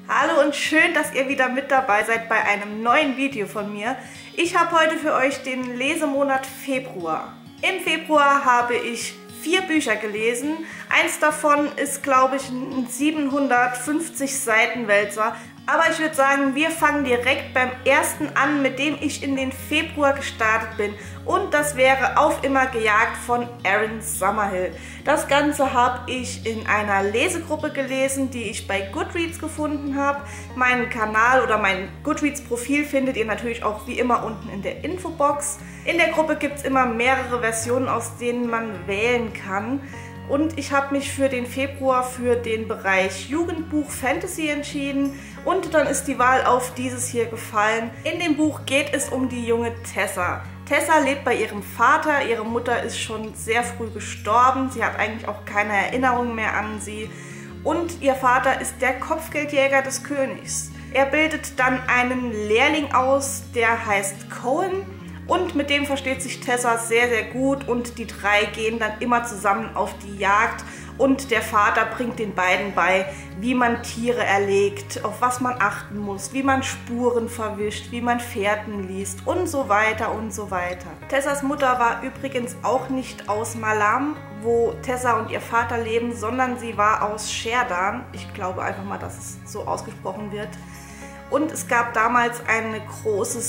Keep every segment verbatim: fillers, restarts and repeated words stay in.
Hallo und schön, dass ihr wieder mit dabei seid bei einem neuen Video von mir. Ich habe heute für euch den Lesemonat Februar. Im Februar habe ich vier Bücher gelesen. Eins davon ist, glaube ich, ein siebenhundertfünfzig Seiten Wälzer. Aber ich würde sagen, wir fangen direkt beim ersten an, mit dem ich in den Februar gestartet bin. Und das wäre Auf immer gejagt von Erin Summerhill. Das Ganze habe ich in einer Lesegruppe gelesen, die ich bei Goodreads gefunden habe. Meinen Kanal oder mein Goodreads-Profil findet ihr natürlich auch wie immer unten in der Infobox. In der Gruppe gibt es immer mehrere Versionen, aus denen man wählen kann. Und ich habe mich für den Februar für den Bereich Jugendbuch Fantasy entschieden. Und dann ist die Wahl auf dieses hier gefallen. In dem Buch geht es um die junge Tessa. Tessa lebt bei ihrem Vater. Ihre Mutter ist schon sehr früh gestorben. Sie hat eigentlich auch keine Erinnerung mehr an sie. Und ihr Vater ist der Kopfgeldjäger des Königs. Er bildet dann einen Lehrling aus, der heißt Cohen. Und mit dem versteht sich Tessa sehr, sehr gut und die drei gehen dann immer zusammen auf die Jagd und der Vater bringt den beiden bei, wie man Tiere erlegt, auf was man achten muss, wie man Spuren verwischt, wie man Fährten liest und so weiter und so weiter. Tessas Mutter war übrigens auch nicht aus Malam, wo Tessa und ihr Vater leben, sondern sie war aus Sherdan. Ich glaube einfach mal, dass es so ausgesprochen wird. Und es gab damals eine große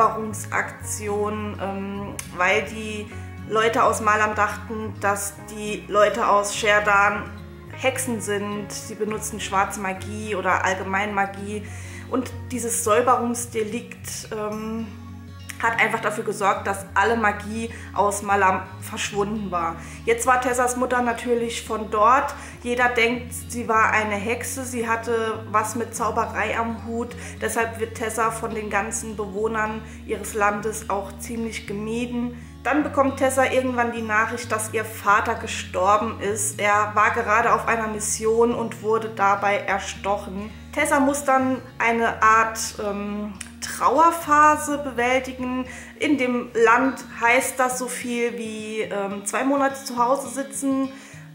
Säuberungsaktion, ähm, weil die Leute aus Malam dachten, dass die Leute aus Sherdan Hexen sind. Sie benutzen schwarze Magie oder allgemein Magie. Und dieses Säuberungsdelikt ähm, hat einfach dafür gesorgt, dass alle Magie aus Malam verschwunden war. Jetzt war Tessas Mutter natürlich von dort. Jeder denkt, sie war eine Hexe, sie hatte was mit Zauberei am Hut. Deshalb wird Tessa von den ganzen Bewohnern ihres Landes auch ziemlich gemieden. Dann bekommt Tessa irgendwann die Nachricht, dass ihr Vater gestorben ist. Er war gerade auf einer Mission und wurde dabei erstochen. Tessa muss dann eine Art ähm, Trauerphase bewältigen. In dem Land heißt das so viel wie ähm, zwei Monate zu Hause sitzen.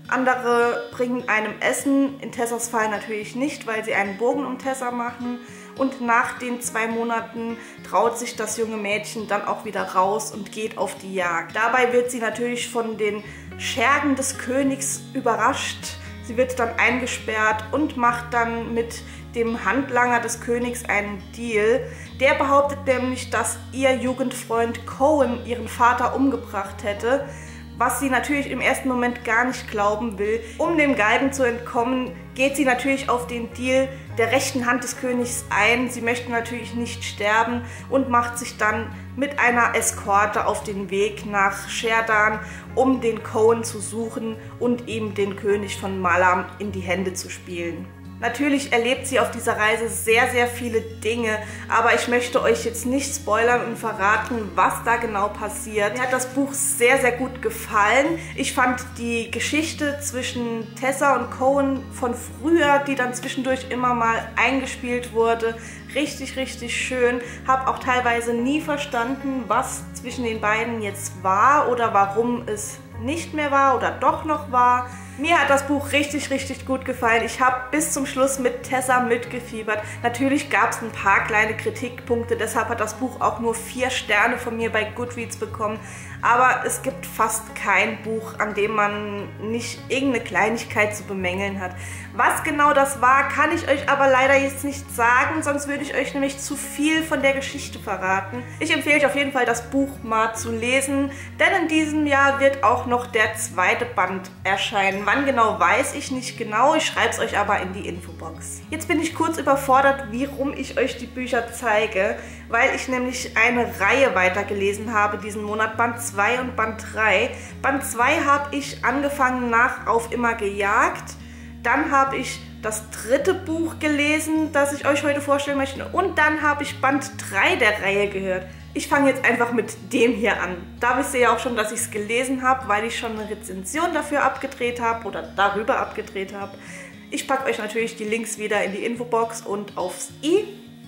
Andere bringen einem Essen, in Tessas Fall natürlich nicht, weil sie einen Bogen um Tessa machen. Und nach den zwei Monaten traut sich das junge Mädchen dann auch wieder raus und geht auf die Jagd. Dabei wird sie natürlich von den Schergen des Königs überrascht. Sie wird dann eingesperrt und macht dann mit dem Handlanger des Königs einen Deal. Der behauptet nämlich, dass ihr Jugendfreund Cohen ihren Vater umgebracht hätte, was sie natürlich im ersten Moment gar nicht glauben will. Um dem Galgen zu entkommen, geht sie natürlich auf den Deal der rechten Hand des Königs ein. Sie möchte natürlich nicht sterben und macht sich dann mit einer Eskorte auf den Weg nach Sherdan, um den Cohen zu suchen und ihm den König von Malam in die Hände zu spielen. Natürlich erlebt sie auf dieser Reise sehr, sehr viele Dinge, aber ich möchte euch jetzt nicht spoilern und verraten, was da genau passiert. Mir hat das Buch sehr, sehr gut gefallen. Ich fand die Geschichte zwischen Tessa und Cohen von früher, die dann zwischendurch immer mal eingespielt wurde, richtig, richtig schön. Habe auch teilweise nie verstanden, was zwischen den beiden jetzt war oder warum es nicht mehr war oder doch noch war. Mir hat das Buch richtig, richtig gut gefallen. Ich habe bis zum Schluss mit Tessa mitgefiebert. Natürlich gab es ein paar kleine Kritikpunkte, deshalb hat das Buch auch nur vier Sterne von mir bei Goodreads bekommen. Aber es gibt fast kein Buch, an dem man nicht irgendeine Kleinigkeit zu bemängeln hat. Was genau das war, kann ich euch aber leider jetzt nicht sagen, sonst würde ich euch nämlich zu viel von der Geschichte verraten. Ich empfehle euch auf jeden Fall, das Buch mal zu lesen, denn in diesem Jahr wird auch noch der zweite Band erscheinen. Wann genau, weiß ich nicht genau, ich schreibe es euch aber in die Infobox. Jetzt bin ich kurz überfordert, warum ich euch die Bücher zeige, weil ich nämlich eine Reihe weitergelesen habe diesen Monat, Band zwei und Band drei. Band zwei habe ich angefangen nach Auf immer gejagt, dann habe ich das dritte Buch gelesen, das ich euch heute vorstellen möchte und dann habe ich Band drei der Reihe gehört. Ich fange jetzt einfach mit dem hier an. Da wisst ihr ja auch schon, dass ich es gelesen habe, weil ich schon eine Rezension dafür abgedreht habe oder darüber abgedreht habe. Ich packe euch natürlich die Links wieder in die Infobox und aufs i.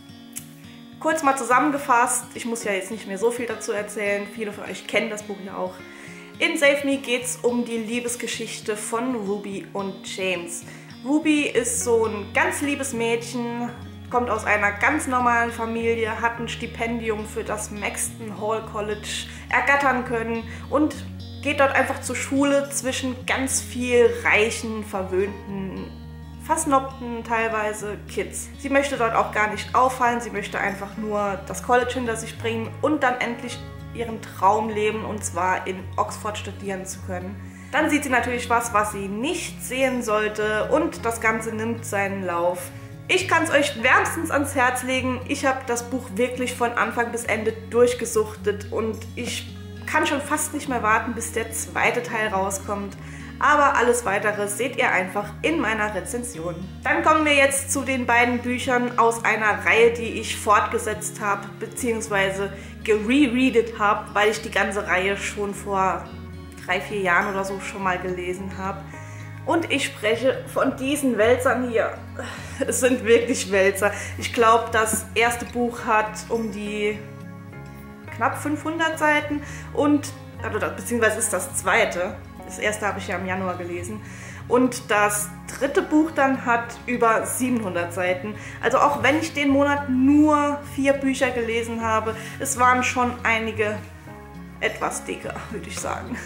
Kurz mal zusammengefasst, ich muss ja jetzt nicht mehr so viel dazu erzählen, viele von euch kennen das Buch ja auch. In Save Me geht es um die Liebesgeschichte von Ruby und James. Ruby ist so ein ganz liebes Mädchen, kommt aus einer ganz normalen Familie, hat ein Stipendium für das Maxton Hall College ergattern können und geht dort einfach zur Schule zwischen ganz viel reichen, verwöhnten, versnobten teilweise Kids. Sie möchte dort auch gar nicht auffallen, sie möchte einfach nur das College hinter sich bringen und dann endlich ihren Traum leben, und zwar in Oxford studieren zu können. Dann sieht sie natürlich was, was sie nicht sehen sollte, und das Ganze nimmt seinen Lauf. Ich kann es euch wärmstens ans Herz legen. Ich habe das Buch wirklich von Anfang bis Ende durchgesuchtet und ich kann schon fast nicht mehr warten, bis der zweite Teil rauskommt. Aber alles Weitere seht ihr einfach in meiner Rezension. Dann kommen wir jetzt zu den beiden Büchern aus einer Reihe, die ich fortgesetzt habe, beziehungsweise gerereadet habe, weil ich die ganze Reihe schon vor drei, vier Jahren oder so schon mal gelesen habe. Und ich spreche von diesen Wälzern hier. Es sind wirklich Wälzer. Ich glaube, das erste Buch hat um die knapp fünfhundert Seiten und, also beziehungsweise ist das zweite. Das erste habe ich ja im Januar gelesen. Und das dritte Buch dann hat über siebenhundert Seiten. Also auch wenn ich den Monat nur vier Bücher gelesen habe, es waren schon einige etwas dicker, würde ich sagen.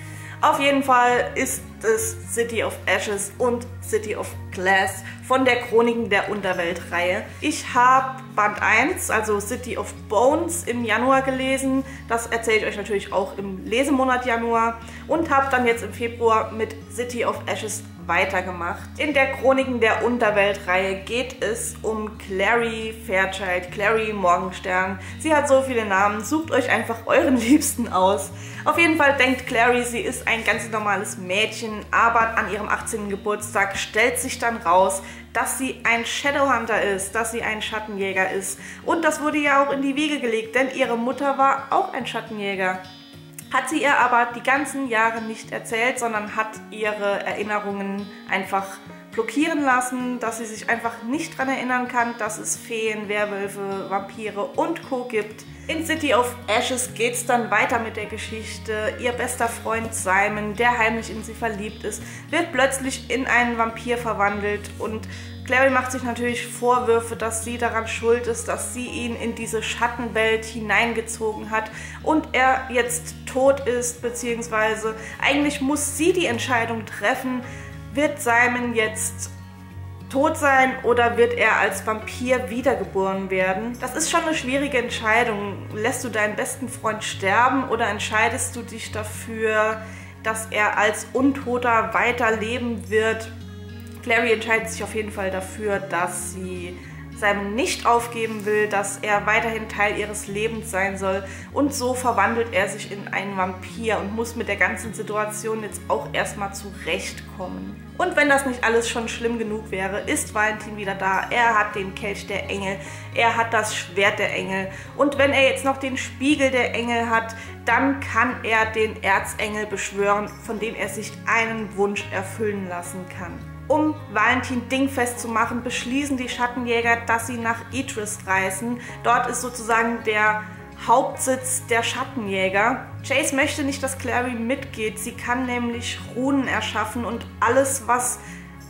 Auf jeden Fall ist es City of Ashes und City of Glass von der Chroniken der Unterwelt-Reihe. Ich habe Band eins, also City of Bones, im Januar gelesen. Das erzähle ich euch natürlich auch im Lesemonat Januar. Und habe dann jetzt im Februar mit City of Ashes weitergemacht. In der Chroniken der Unterwelt-Reihe geht es um Clary Fairchild, Clary Morgenstern. Sie hat so viele Namen, sucht euch einfach euren Liebsten aus. Auf jeden Fall denkt Clary, sie ist ein ganz normales Mädchen, aber an ihrem achtzehnten Geburtstag stellt sich dann raus, dass sie ein Shadowhunter ist, dass sie ein Schattenjäger ist. Und das wurde ja auch in die Wiege gelegt, denn ihre Mutter war auch ein Schattenjäger. Hat sie ihr aber die ganzen Jahre nicht erzählt, sondern hat ihre Erinnerungen einfach blockieren lassen, dass sie sich einfach nicht daran erinnern kann, dass es Feen, Werwölfe, Vampire und Co. gibt. In City of Ashes geht es dann weiter mit der Geschichte. Ihr bester Freund Simon, der heimlich in sie verliebt ist, wird plötzlich in einen Vampir verwandelt und Clary macht sich natürlich Vorwürfe, dass sie daran schuld ist, dass sie ihn in diese Schattenwelt hineingezogen hat und er jetzt tot ist, beziehungsweise eigentlich muss sie die Entscheidung treffen, wird Simon jetzt tot sein oder wird er als Vampir wiedergeboren werden? Das ist schon eine schwierige Entscheidung. Lässt du deinen besten Freund sterben oder entscheidest du dich dafür, dass er als Untoter weiterleben wird? Clary entscheidet sich auf jeden Fall dafür, dass sie Simon nicht aufgeben will, dass er weiterhin Teil ihres Lebens sein soll, und so verwandelt er sich in einen Vampir und muss mit der ganzen Situation jetzt auch erstmal zurechtkommen. Und wenn das nicht alles schon schlimm genug wäre, ist Valentin wieder da. Er hat den Kelch der Engel, er hat das Schwert der Engel und wenn er jetzt noch den Spiegel der Engel hat, dann kann er den Erzengel beschwören, von dem er sich einen Wunsch erfüllen lassen kann. Um Valentin dingfest zu machen, beschließen die Schattenjäger, dass sie nach Idris reisen. Dort ist sozusagen der Hauptsitz der Schattenjäger. Chase möchte nicht, dass Clary mitgeht. Sie kann nämlich Runen erschaffen und alles, was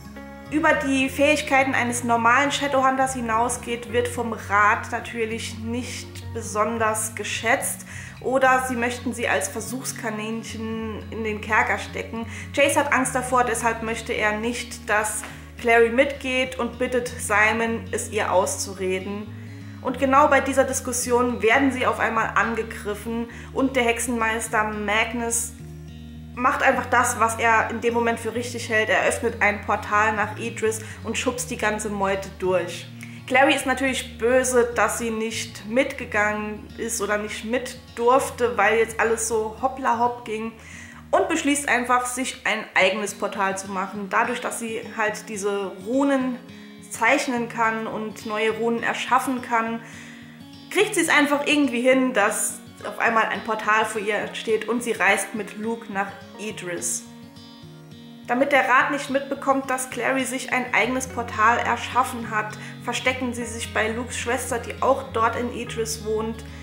über die Fähigkeiten eines normalen Shadowhunters hinausgeht, wird vom Rat natürlich nicht besonders geschätzt. Oder sie möchten sie als Versuchskaninchen in den Kerker stecken. Chase hat Angst davor, deshalb möchte er nicht, dass Clary mitgeht und bittet Simon, es ihr auszureden. Und genau bei dieser Diskussion werden sie auf einmal angegriffen und der Hexenmeister Magnus macht einfach das, was er in dem Moment für richtig hält. Er öffnet ein Portal nach Idris und schubst die ganze Meute durch. Clary ist natürlich böse, dass sie nicht mitgegangen ist oder nicht mit durfte, weil jetzt alles so hoppla hopp ging, und beschließt einfach, sich ein eigenes Portal zu machen. Dadurch, dass sie halt diese Runen zeichnen kann und neue Runen erschaffen kann, kriegt sie es einfach irgendwie hin, dass auf einmal ein Portal vor ihr entsteht und sie reist mit Luke nach Idris. Damit der Rat nicht mitbekommt, dass Clary sich ein eigenes Portal erschaffen hat, verstecken sie sich bei Lukes Schwester, die auch dort in Idris wohnt.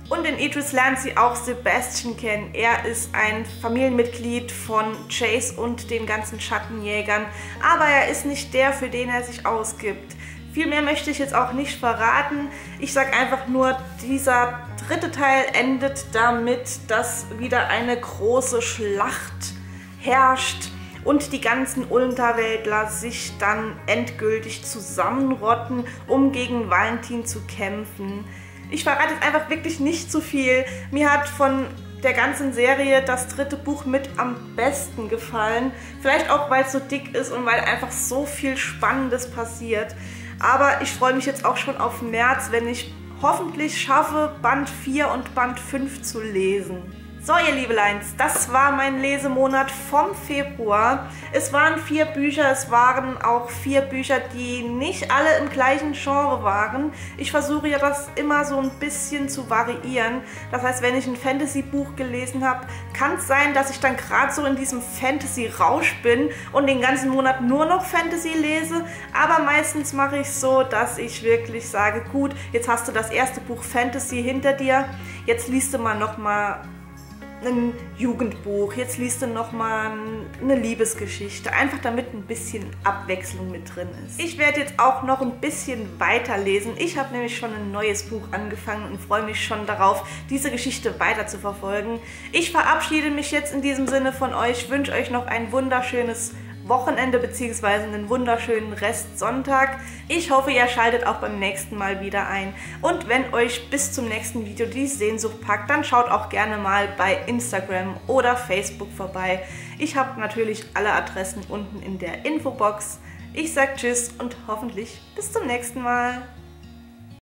Und in Idris lernt sie auch Sebastian kennen. Er ist ein Familienmitglied von Chase und den ganzen Schattenjägern, aber er ist nicht der, für den er sich ausgibt. Viel mehr möchte ich jetzt auch nicht verraten. Ich sage einfach nur, dieser dritte Teil endet damit, dass wieder eine große Schlacht herrscht und die ganzen Unterweltler sich dann endgültig zusammenrotten, um gegen Valentin zu kämpfen. Ich verrate jetzt einfach wirklich nicht zu viel. Mir hat von der ganzen Serie das dritte Buch mit am besten gefallen. Vielleicht auch, weil es so dick ist und weil einfach so viel Spannendes passiert. Aber ich freue mich jetzt auch schon auf März, wenn ich hoffentlich schaffe, Band vier und Band fünf zu lesen. So, ihr Liebeleins, das war mein Lesemonat vom Februar. Es waren vier Bücher, es waren auch vier Bücher, die nicht alle im gleichen Genre waren. Ich versuche ja das immer so ein bisschen zu variieren. Das heißt, wenn ich ein Fantasy-Buch gelesen habe, kann es sein, dass ich dann gerade so in diesem Fantasy-Rausch bin und den ganzen Monat nur noch Fantasy lese. Aber meistens mache ich es so, dass ich wirklich sage, gut, jetzt hast du das erste Buch Fantasy hinter dir, jetzt liest du mal nochmal ein Jugendbuch, jetzt liest du nochmal eine Liebesgeschichte, einfach damit ein bisschen Abwechslung mit drin ist. Ich werde jetzt auch noch ein bisschen weiterlesen. Ich habe nämlich schon ein neues Buch angefangen und freue mich schon darauf, diese Geschichte weiter zu verfolgen. Ich verabschiede mich jetzt in diesem Sinne von euch, wünsche euch noch ein wunderschönes Wochenende bzw. einen wunderschönen Restsonntag. Ich hoffe, ihr schaltet auch beim nächsten Mal wieder ein. Und wenn euch bis zum nächsten Video die Sehnsucht packt, dann schaut auch gerne mal bei Instagram oder Facebook vorbei. Ich habe natürlich alle Adressen unten in der Infobox. Ich sage Tschüss und hoffentlich bis zum nächsten Mal.